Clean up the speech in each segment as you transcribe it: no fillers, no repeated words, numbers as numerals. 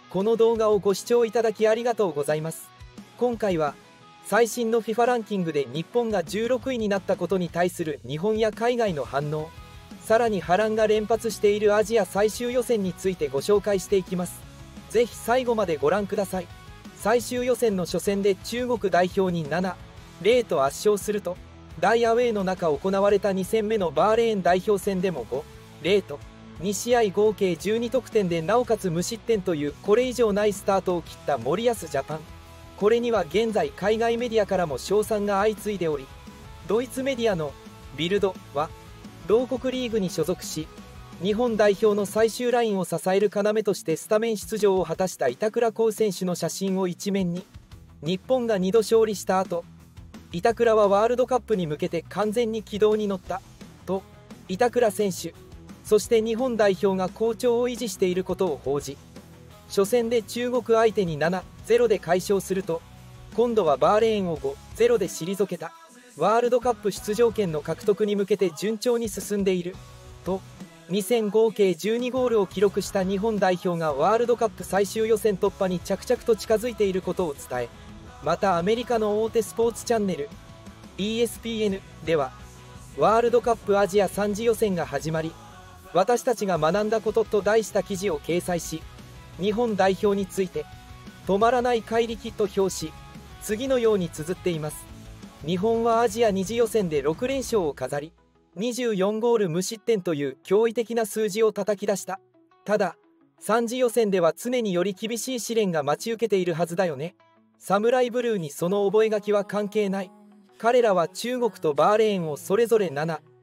この動画をご視聴いただきありがとうございます。今回は最新の FIFA ランキングで日本が16位になったことに対する日本や海外の反応、さらに波乱が連発しているアジア最終予選についてご紹介していきます。ぜひ最後までご覧ください。最終予選の初戦で中国代表に7-0と圧勝すると、大アウェーの中行われた2戦目のバーレーン代表戦でも5-0と2試合合計12得点でなおかつ無失点というこれ以上ないスタートを切った森保ジャパン。これには現在海外メディアからも称賛が相次いでおり、ドイツメディアのビルドは同国リーグに所属し、日本代表の最終ラインを支える要としてスタメン出場を果たした板倉滉選手の写真を一面に、日本が2度勝利した後、板倉はワールドカップに向けて完全に軌道に乗ったと、板倉選手そして日本代表が好調を維持していることを報じ、初戦で中国相手に7-0で快勝すると、今度はバーレーンを5-0で退けた。ワールドカップ出場権の獲得に向けて順調に進んでいると、2戦合計12ゴールを記録した日本代表がワールドカップ最終予選突破に着々と近づいていることを伝え、またアメリカの大手スポーツチャンネル ESPN では、ワールドカップアジア3次予選が始まり、私たちが学んだことと題した記事を掲載し、日本代表について止まらない怪力と評し、次のように綴っています。日本はアジア2次予選で6連勝を飾り、24ゴール無失点という驚異的な数字を叩き出した。ただ3次予選では常により厳しい試練が待ち受けているはずだよね。サムライブルーにその覚書は関係ない。彼らは中国とバーレーンをそれぞれ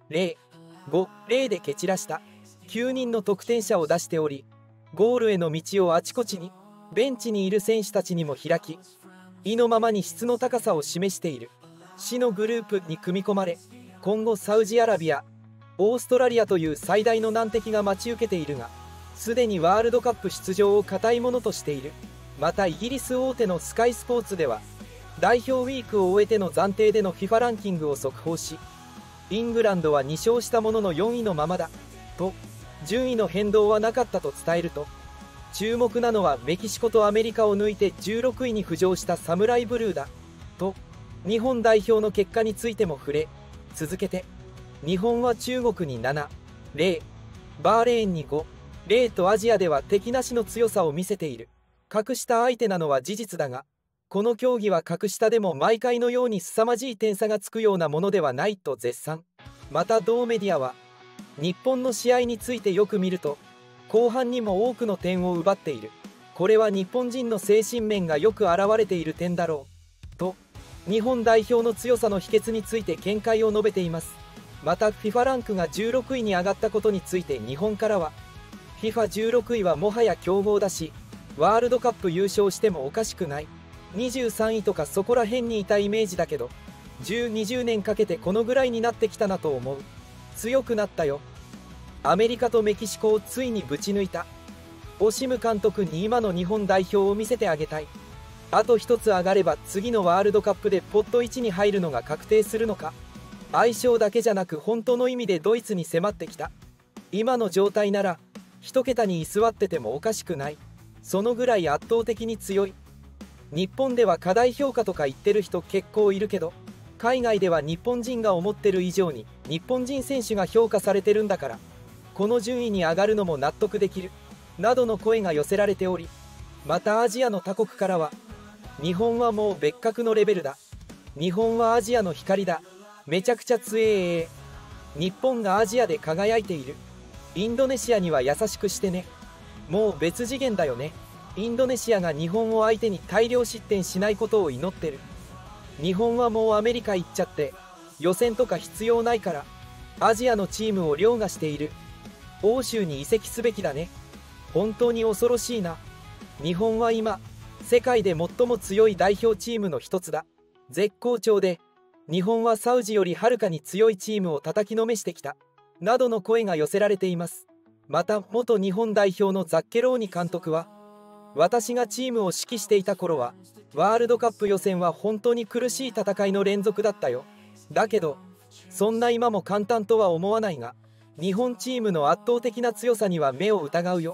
7-0、5-0で蹴散らした。9人の得点者を出しており、ゴールへの道をあちこちに、ベンチにいる選手たちにも開き、意のままに質の高さを示している。死のグループに組み込まれ、今後サウジアラビア、オーストラリアという最大の難敵が待ち受けているが、すでにワールドカップ出場を固いものとしている。またイギリス大手のスカイスポーツでは、代表ウィークを終えての暫定での FIFA ランキングを速報し、イングランドは2勝したものの4位のままだと、順位の変動はなかったと伝えると、注目なのはメキシコとアメリカを抜いて16位に浮上したサムライブルーだと、日本代表の結果についても触れ、続けて日本は中国に7-0、バーレーンに5-0とアジアでは敵なしの強さを見せている。格下相手なのは事実だが、この競技は格下でも毎回のように凄まじい点差がつくようなものではないと絶賛。また同メディアは、日本の試合についてよく見ると、後半にも多くの点を奪っている。これは日本人の精神面がよく表れている点だろうと、日本代表の強さの秘訣について見解を述べています。また FIFA ランクが16位に上がったことについて日本からは、 FIFA16 位はもはや強豪だし、ワールドカップ優勝してもおかしくない。23位とかそこら辺にいたイメージだけど、10、20年かけてこのぐらいになってきたなと思う。強くなったよ。アメリカとメキシコをついにぶち抜いた。オシム監督に今の日本代表を見せてあげたい。あと一つ上がれば次のワールドカップでポット1に入るのが確定するのか。相性だけじゃなく本当の意味でドイツに迫ってきた。今の状態なら一桁に居座っててもおかしくない。そのぐらい圧倒的に強い。日本では過大評価とか言ってる人結構いるけど、海外では日本人が思ってる以上に日本人選手が評価されてるんだから、この順位に上がるのも納得できるなどの声が寄せられており、またアジアの他国からは、日本はもう別格のレベルだ。日本はアジアの光だ。めちゃくちゃ強え。日本がアジアで輝いている。インドネシアには優しくしてね。もう別次元だよね。インドネシアが日本を相手に大量失点しないことを祈ってる。日本はもうアメリカ行っちゃって予選とか必要ないから、アジアのチームを凌駕している。欧州に移籍すべきだね。本当に恐ろしいな。日本は今世界で最も強い代表チームの一つだ。絶好調で、日本はサウジよりはるかに強いチームを叩きのめしてきたなどの声が寄せられています。また元日本代表のザッケローニ監督は、私がチームを指揮していた頃はワールドカップ予選は本当に苦しい戦いの連続だったよ。だけどそんな今も簡単とは思わないが、日本チームの圧倒的な強さには目を疑うよ。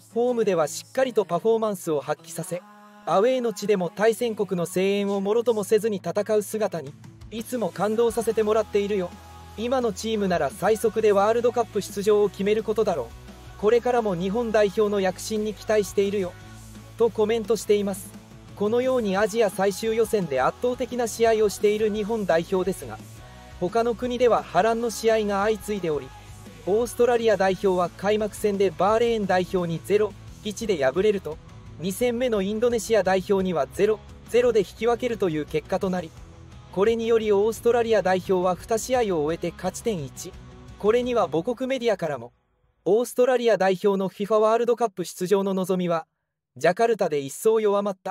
ホームではしっかりとパフォーマンスを発揮させ、アウェーの地でも対戦国の声援をもろともせずに戦う姿にいつも感動させてもらっているよ。今のチームなら最速でワールドカップ出場を決めることだろう。これからも日本代表の躍進に期待しているよとコメントしています。このようにアジア最終予選で圧倒的な試合をしている日本代表ですが、他の国では波乱の試合が相次いでおり、オーストラリア代表は開幕戦でバーレーン代表に 0-1 で敗れると、2戦目のインドネシア代表には 0-0 で引き分けるという結果となり、これによりオーストラリア代表は2試合を終えて勝ち点1。これには母国メディアからも、オーストラリア代表の FIFA ワールドカップ出場の望みはジャカルタで一層弱まった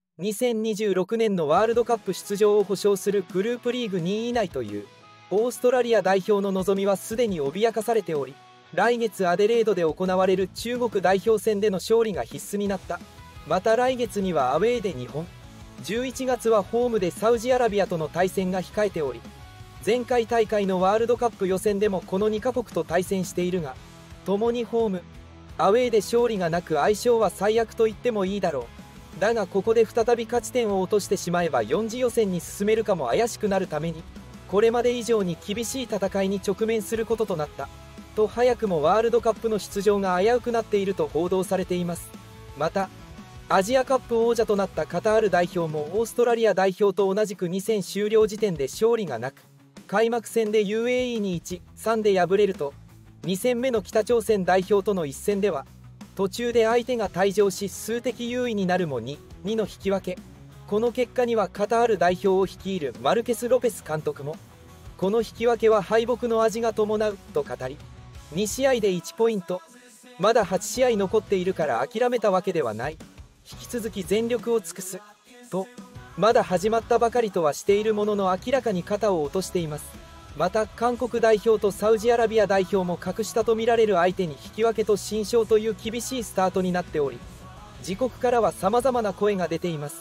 。2026年のワールドカップ出場を保証するグループリーグ2位以内というオーストラリア代表の望みはすでに脅かされており、来月アデレードで行われる中国代表戦での勝利が必須になった。また来月にはアウェーで日本、11月はホームでサウジアラビアとの対戦が控えており、前回大会のワールドカップ予選でもこの2カ国と対戦しているが、共にホーム、アウェーで勝利がなく相性は最悪と言ってもいいだろう。だがここで再び勝ち点を落としてしまえば4次予選に進めるかも怪しくなるために、これまで以上に厳しい戦いに直面することとなったと、早くもワールドカップの出場が危うくなっていると報道されています。またアジアカップ王者となったカタール代表もオーストラリア代表と同じく2戦終了時点で勝利がなく、開幕戦で UAE に 1-3 で敗れると、2戦目の北朝鮮代表との一戦では途中で相手が退場し数的優位になるも 2-2 の引き分け。この結果にはカタール代表を率いるマルケス・ロペス監督も、この引き分けは敗北の味が伴うと語り、2試合で1ポイント、まだ8試合残っているから諦めたわけではない、引き続き全力を尽くすと、まだ始まったばかりとはしているものの明らかに肩を落としています。また韓国代表とサウジアラビア代表も格下とみられる相手に引き分けと新勝という厳しいスタートになっており、自国からは様々な声が出ています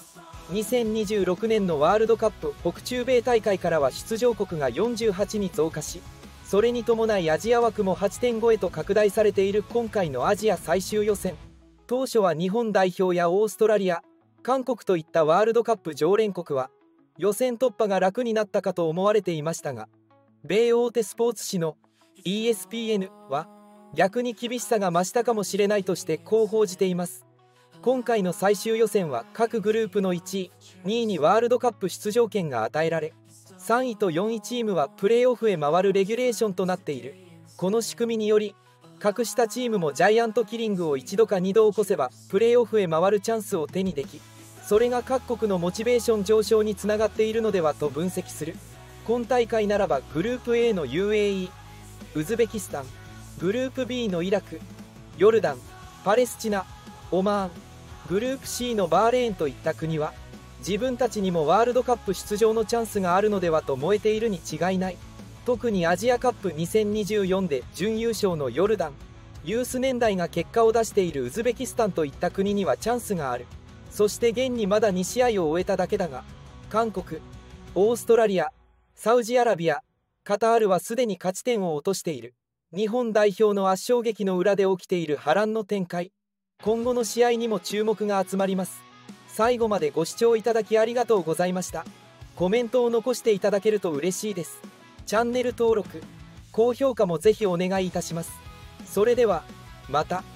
。2026年のワールドカップ北中米大会からは出場国が48に増加し、それに伴いアジア枠も 8.5 へと拡大されている今回のアジア最終予選。当初は日本代表やオーストラリア、韓国といったワールドカップ常連国は予選突破が楽になったかと思われていましたが、米大手スポーツ紙の ESPN は逆に厳しさが増したかもしれないとしてこう報じています。今回の最終予選は各グループの1位、2位にワールドカップ出場権が与えられ、3位と4位チームはプレーオフへ回るレギュレーションとなっている。この仕組みにより格下チームもジャイアントキリングを1度か2度起こせばプレーオフへ回るチャンスを手にでき、それが各国のモチベーション上昇につながっているのではと分析する。今大会ならばグループ A の UAE、 ウズベキスタン、グループ B のイラク、ヨルダン、パレスチナ、オマーン、グループ C のバーレーンといった国は自分たちにもワールドカップ出場のチャンスがあるのではと燃えているに違いない。特にアジアカップ2024で準優勝のヨルダン、ユース年代が結果を出しているウズベキスタンといった国にはチャンスがある。そして現にまだ2試合を終えただけだが、韓国、オーストラリア、サウジアラビア、カタールはすでに勝ち点を落としている。日本代表の圧勝劇の裏で起きている波乱の展開、今後の試合にも注目が集まります。最後までご視聴いただきありがとうございました。コメントを残していただけると嬉しいです。チャンネル登録、高評価もぜひお願いいたします。それではまた。